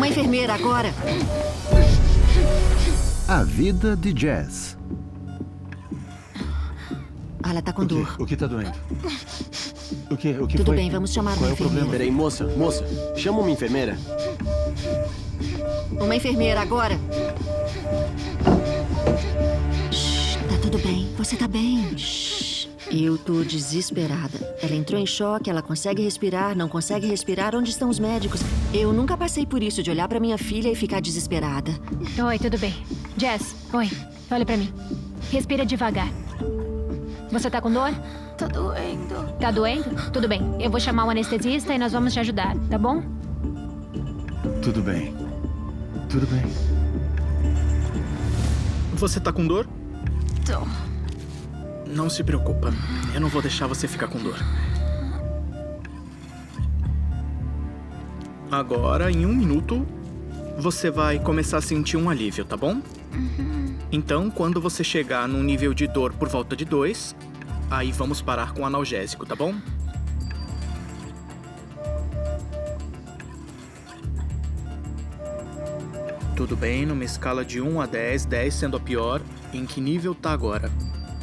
Uma enfermeira agora. A vida de Jess. Ela tá com dor. O que tá doendo? O que Tudo foi? bem, vamos chamar Qual uma é o problema? enfermeira. Peraí, moça, chama uma enfermeira. Uma enfermeira agora. Shhh, tá tudo bem. Você tá bem. Shhh. Eu tô desesperada. Ela entrou em choque, ela consegue respirar, não consegue respirar. Onde estão os médicos? Eu nunca passei por isso, de olhar pra minha filha e ficar desesperada. Oi, tudo bem. Jess, oi. Olha pra mim. Respira devagar. Você tá com dor? Tá doendo. Tá doendo? Tudo bem. Eu vou chamar o anestesista e nós vamos te ajudar, tá bom? Tudo bem. Tudo bem. Você tá com dor? Tô. Não se preocupa. Eu não vou deixar você ficar com dor. Agora, em 1 minuto, você vai começar a sentir um alívio, tá bom? Então, quando você chegar num nível de dor por volta de 2, aí vamos parar com o analgésico, tá bom? Tudo bem, numa escala de 1 a 10, 10 sendo a pior, em que nível tá agora?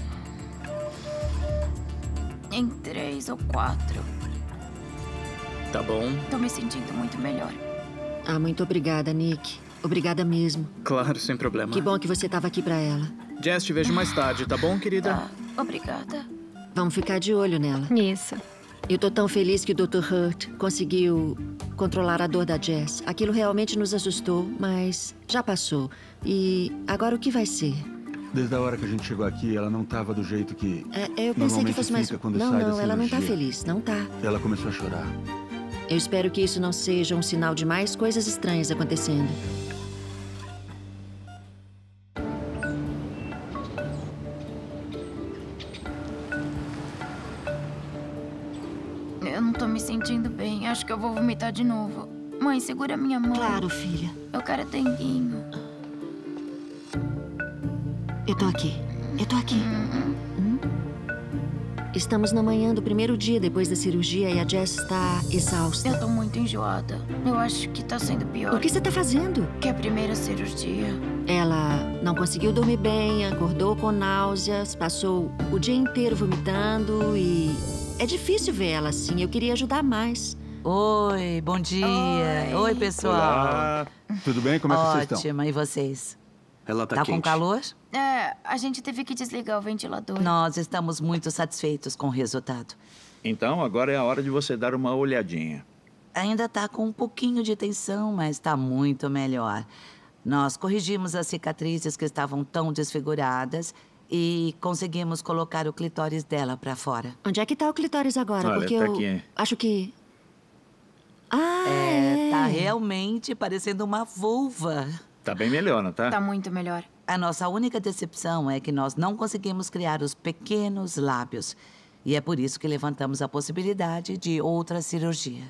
Em 3 ou 4. Tá bom. Tô me sentindo muito melhor. Ah, muito obrigada, Nick. Obrigada mesmo. Claro, sem problema. Que bom que você tava aqui pra ela. Jess, te vejo mais tarde, tá bom, querida? Tá, obrigada. Vamos ficar de olho nela. Isso. Eu tô tão feliz que o Dr. Hurt conseguiu controlar a dor da Jess. Aquilo realmente nos assustou, mas já passou. E agora o que vai ser? Desde a hora que a gente chegou aqui, ela não tava do jeito que Eu pensei que fosse mais... fica quando Não, sai da não, ela não tá cirurgia. feliz. Não tá. Ela começou a chorar. Eu espero que isso não seja um sinal de mais coisas estranhas acontecendo. Eu não tô me sentindo bem. Acho que eu vou vomitar de novo. Mãe, segura minha mão. Claro, filha. Eu quero denguinho. Eu tô aqui. Eu tô aqui. Estamos na manhã do primeiro dia depois da cirurgia e a Jess está exausta. Eu tô muito enjoada. Eu acho que tá sendo pior O que você tá fazendo? que a primeira cirurgia. Ela não conseguiu dormir bem, acordou com náuseas, passou o dia inteiro vomitando e... É difícil ver ela assim. Eu queria ajudar mais. Oi, bom dia. Oi, pessoal. Olá. Tudo bem? Como é que vocês estão? Ótima, e vocês? Ela tá Tá quente. com calor? É, a gente teve que desligar o ventilador. Nós estamos muito satisfeitos com o resultado. Então, agora é a hora de você dar uma olhadinha. Ainda tá com um pouquinho de tensão, mas tá muito melhor. Nós corrigimos as cicatrizes que estavam tão desfiguradas e conseguimos colocar o clitóris dela pra fora. Onde é que tá o clitóris agora? Olha, Porque tá eu aqui. acho que... Ah, Tá realmente parecendo uma vulva. Tá bem melhor, não tá? Tá muito melhor. A nossa única decepção é que nós não conseguimos criar os pequenos lábios. E é por isso que levantamos a possibilidade de outra cirurgia.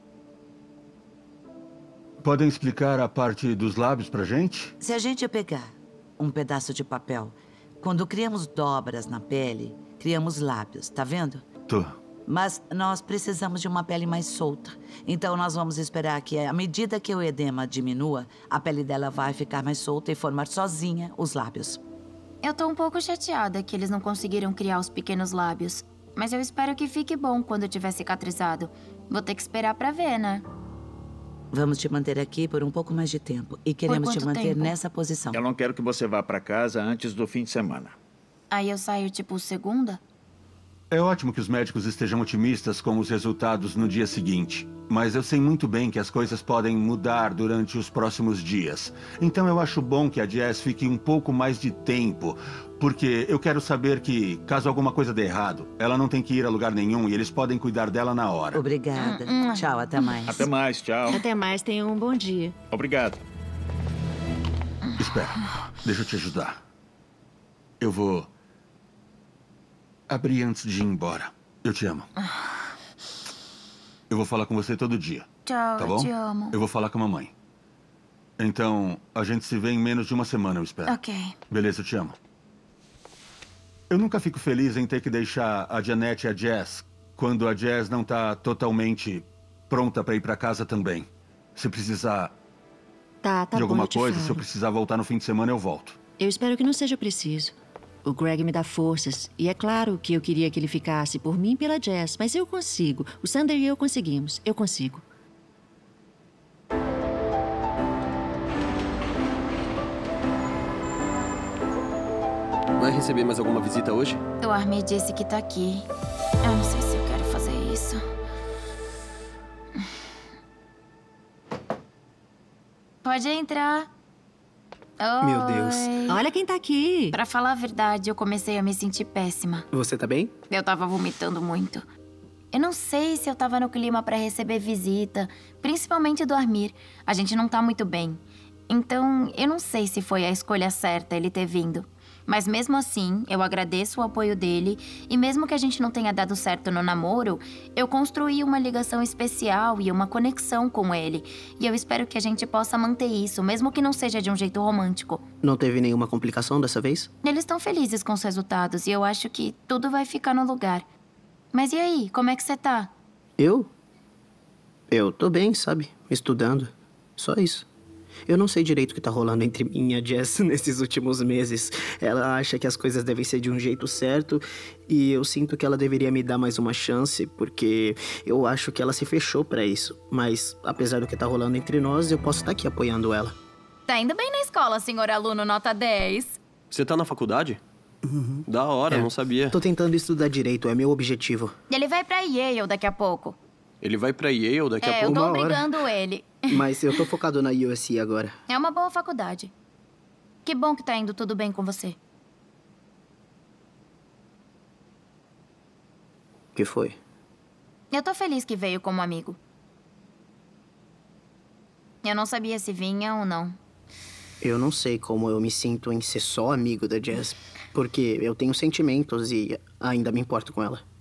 Podem explicar a parte dos lábios pra gente? Se a gente pegar um pedaço de papel, quando criamos dobras na pele, criamos lábios, tá vendo? Tô. Mas nós precisamos de uma pele mais solta. Então nós vamos esperar que, à medida que o edema diminua, a pele dela vai ficar mais solta e formar sozinha os lábios. Eu tô um pouco chateada que eles não conseguiram criar os pequenos lábios. Mas eu espero que fique bom quando tiver cicatrizado. Vou ter que esperar pra ver, né? Vamos te manter aqui por um pouco mais de tempo. E queremos te quanto manter tempo? nessa posição. Eu não quero que você vá pra casa antes do fim de semana. Aí eu saio, tipo, segunda? É ótimo que os médicos estejam otimistas com os resultados no dia seguinte. Mas eu sei muito bem que as coisas podem mudar durante os próximos dias. Então eu acho bom que a Jess fique um pouco mais de tempo. Porque eu quero saber que, caso alguma coisa dê errado, ela não tem que ir a lugar nenhum e eles podem cuidar dela na hora. Obrigada. Tchau, até mais. Até mais, tchau. até mais. Tenha um bom dia. Obrigado. Espera, deixa eu te ajudar. Eu vou abrir antes de ir embora. Eu te amo. Eu vou falar com você todo dia. Tchau, Tá bom? eu te amo. Eu vou falar com a mamãe. Então, a gente se vê em menos de uma semana, eu espero. Ok. Beleza, eu te amo. Eu nunca fico feliz em ter que deixar a Janette e a Jess quando a Jess não tá totalmente pronta pra ir pra casa também. Se precisar, Tá de bom, alguma eu te coisa. falo. Se eu precisar voltar no fim de semana, eu volto. Eu espero que não seja preciso. O Greg me dá forças. E é claro que eu queria que ele ficasse por mim e pela Jess. Mas eu consigo. O Sander e eu conseguimos. Eu consigo. Vai receber mais alguma visita hoje? O Armir disse que tá aqui. Eu não sei se eu quero fazer isso. Pode entrar. Oi. Meu Deus. Olha quem tá aqui. Pra falar a verdade, eu comecei a me sentir péssima. Você tá bem? Eu tava vomitando muito. Eu não sei se eu tava no clima pra receber visita, principalmente do Armir. A gente não tá muito bem. Então, eu não sei se foi a escolha certa ele ter vindo. Mas mesmo assim, eu agradeço o apoio dele. E mesmo que a gente não tenha dado certo no namoro, eu construí uma ligação especial e uma conexão com ele. E eu espero que a gente possa manter isso, mesmo que não seja de um jeito romântico. Não teve nenhuma complicação dessa vez? Eles estão felizes com os resultados e eu acho que tudo vai ficar no lugar. Mas e aí, como é que você tá? Eu tô bem, sabe? Estudando. Só isso. Eu não sei direito o que tá rolando entre mim e a Jess nesses últimos meses. Ela acha que as coisas devem ser de um jeito certo e eu sinto que ela deveria me dar mais uma chance, porque eu acho que ela se fechou pra isso. Mas, apesar do que tá rolando entre nós, eu posso estar aqui apoiando ela. Tá indo bem na escola, senhor aluno nota 10. Você tá na faculdade? Da hora, não sabia. Tô tentando estudar direito, é meu objetivo. Ele vai pra Yale daqui a pouco. Ele vai pra Yale daqui a Eu pouco? tô Uma hora. obrigando ele. Mas eu tô focado na USC agora. É uma boa faculdade. Que bom que tá indo tudo bem com você. O que foi? Eu tô feliz que veio como amigo. Eu não sabia se vinha ou não. Eu não sei como eu me sinto em ser só amigo da Jess, porque eu tenho sentimentos e ainda me importo com ela.